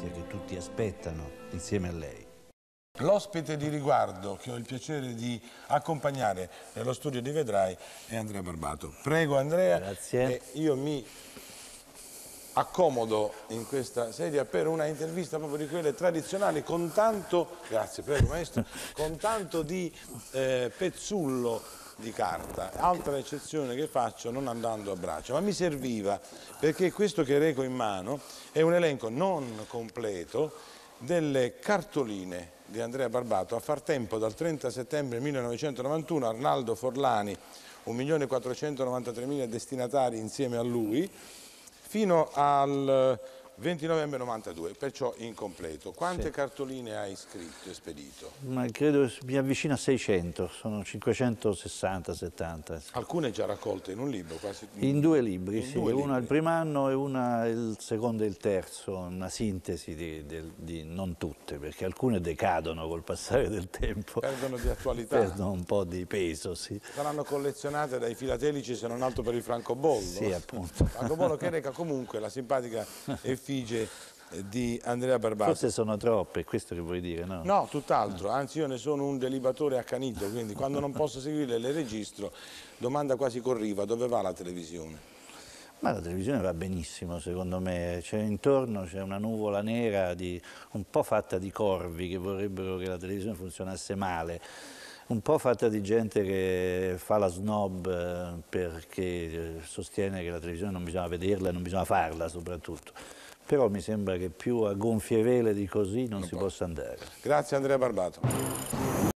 notizia che tutti aspettano insieme a lei. L'ospite di riguardo che ho il piacere di accompagnare nello studio di Vedrai è Andrea Barbato. Prego Andrea. Grazie. Io mi accomodo in questa sedia per una intervista proprio di quelle tradizionali con tanto, grazie, prego maestro, con tanto di pezzullo di carta. Altra eccezione che faccio non andando a braccio, ma mi serviva perché questo che reco in mano è un elenco non completo delle cartoline di Andrea Barbato a far tempo dal 30 settembre 1991, Arnaldo Forlani, 1.493.000 destinatari insieme a lui, fino al 20 novembre 92, perciò incompleto. Quante cartoline hai scritto e spedito? Ma credo mi avvicino a 600, sono 560-70. Alcune già raccolte in un libro, quasi. In 2 libri, in sì, 2 una libri. il primo anno e una il secondo e il terzo, una sintesi di non tutte, perché alcune decadono col passare del tempo. Perdono di attualità. Perdono un po' di peso, sì. Saranno collezionate dai filatelici se non altro per il francobollo. Sì, appunto. Francobollo che reca comunque la simpatica effigie di Andrea Barbato. Forse sono troppe, è questo che vuoi dire, no? No, tutt'altro, anzi io ne sono un delibatore accanito, quindi quando non posso seguirle le registro. Domanda quasi corriva, dove va la televisione? Ma la televisione va benissimo secondo me, intorno c'è una nuvola nera un po' fatta di corvi che vorrebbero che la televisione funzionasse male, un po' fatta di gente che fa la snob perché sostiene che la televisione non bisogna vederla e non bisogna farla soprattutto. Però mi sembra che più a gonfie vele di così non si possa andare. Grazie Andrea Barbato.